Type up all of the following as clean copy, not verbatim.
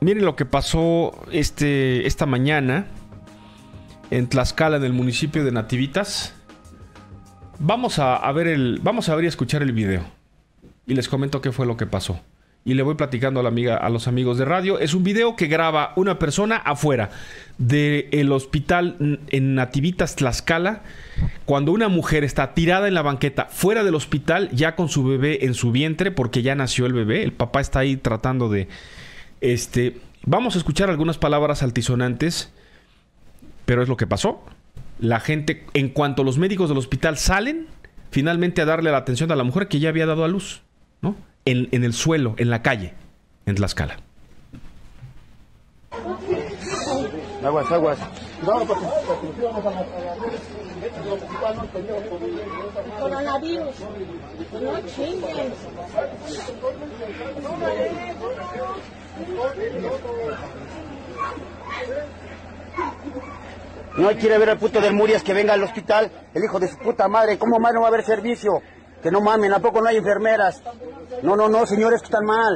Miren lo que pasó esta mañana en Tlaxcala, en el municipio de Nativitas. Vamos a ver y escuchar el video. Y les comento qué fue lo que pasó. Y le voy platicando a los amigos de radio. Es un video que graba una persona afuera del hospital en Nativitas, Tlaxcala, cuando una mujer está tirada en la banqueta fuera del hospital, ya con su bebé en su vientre, porque ya nació el bebé. El papá está ahí tratando de... Vamos a escuchar algunas palabras altisonantes, pero es lo que pasó. La gente, en cuanto los médicos del hospital salen, finalmente a darle la atención a la mujer que ya había dado a luz, ¿no? En el suelo, en la calle, en Tlaxcala. Aguas. Coronavirus. No chingues. No hay que ir a ver al puto del Murias que venga al hospital, el hijo de su puta madre. ¿Cómo más no va a haber servicio? Que no mamen, ¿a poco no hay enfermeras? No, señores, que están mal.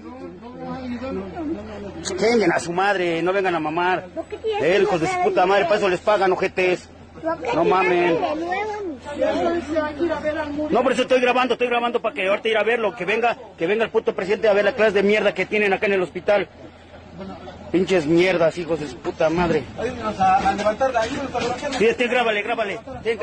Chinguen a su madre, no vengan a mamar. Hijos de su puta madre, para eso les pagan, ojetes. No mamen. No, por eso estoy grabando para que ahorita ir a verlo, que venga el puto presidente a ver la clase de mierda que tienen acá en el hospital. Pinches mierdas, hijos de su puta madre. Sí, grábale.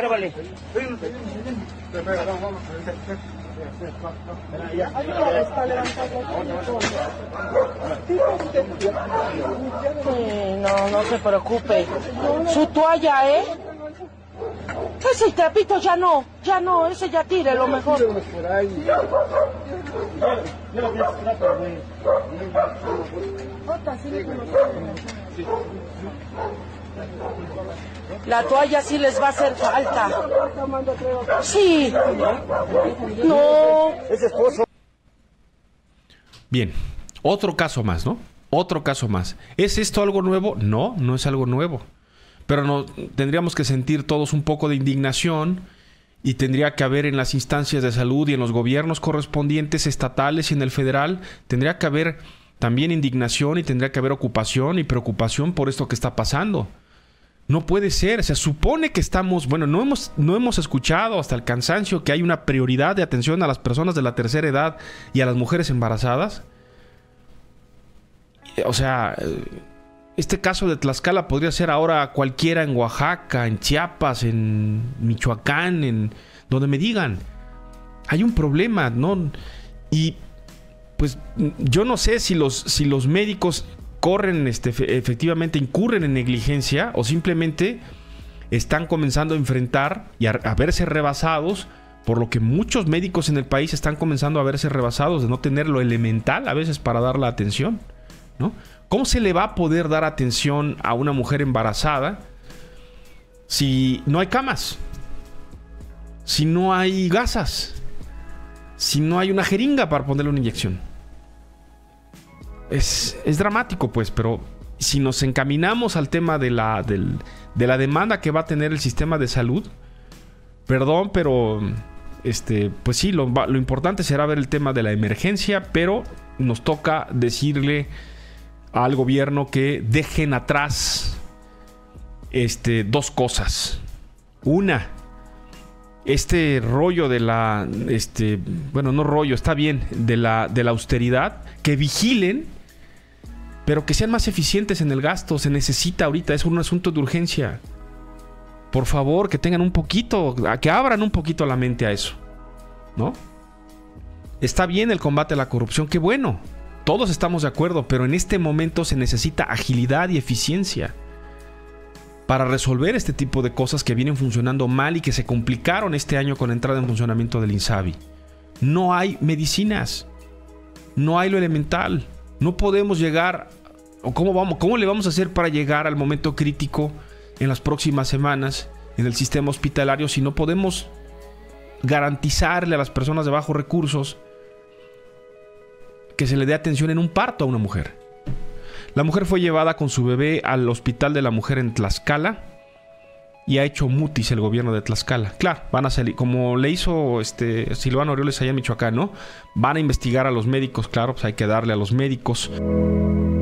No se preocupe. Su toalla, Ese trapito ya no, ese ya tire lo mejor. La toalla sí les va a hacer falta. Sí. No. Ese esposo. Bien, otro caso más, ¿no? Otro caso más. ¿Es esto algo nuevo? No, no es algo nuevo. Pero tendríamos que sentir todos un poco de indignación y tendría que haber en las instancias de salud y en los gobiernos correspondientes estatales y en el federal, tendría que haber también indignación y tendría que haber ocupación y preocupación por esto que está pasando. No puede ser. Se supone que estamos... Bueno, no hemos escuchado hasta el cansancio que hay una prioridad de atención a las personas de la tercera edad y a las mujeres embarazadas. O sea... Este caso de Tlaxcala podría ser ahora cualquiera en Oaxaca, en Chiapas, en Michoacán, en donde me digan. Hay un problema, ¿no? Y pues yo no sé si los médicos efectivamente incurren en negligencia o simplemente están comenzando a enfrentar y a verse rebasados, por lo que muchos médicos en el país están comenzando a verse rebasados de no tener lo elemental a veces para dar la atención, ¿no? ¿Cómo se le va a poder dar atención a una mujer embarazada si no hay camas? Si no hay gasas. Si no hay una jeringa para ponerle una inyección. Es dramático, pues, pero si nos encaminamos al tema de la demanda que va a tener el sistema de salud, perdón, pero pues sí, lo importante será ver el tema de la emergencia, pero nos toca decirle al gobierno que dejen atrás dos cosas. Una, rollo de la bueno, no rollo, está bien, de la austeridad, que vigilen, pero que sean más eficientes en el gasto. Se necesita ahorita, es un asunto de urgencia. Por favor, que tengan un poquito, que abran un poquito la mente a eso, ¿no? Está bien el combate a la corrupción, qué bueno. Todos estamos de acuerdo, pero en este momento se necesita agilidad y eficiencia para resolver este tipo de cosas que vienen funcionando mal y que se complicaron este año con la entrada en funcionamiento del INSABI. No hay medicinas, no hay lo elemental, no podemos llegar, o ¿cómo le vamos a hacer para llegar al momento crítico en las próximas semanas en el sistema hospitalario si no podemos garantizarle a las personas de bajos recursos que se le dé atención en un parto a una mujer? La mujer fue llevada con su bebé al Hospital de la Mujer en Tlaxcala y ha hecho mutis el gobierno de Tlaxcala. Claro, van a salir, como le hizo Silvano Aureoles allá en Michoacán, ¿no? Van a investigar a los médicos, claro, pues hay que darle a los médicos.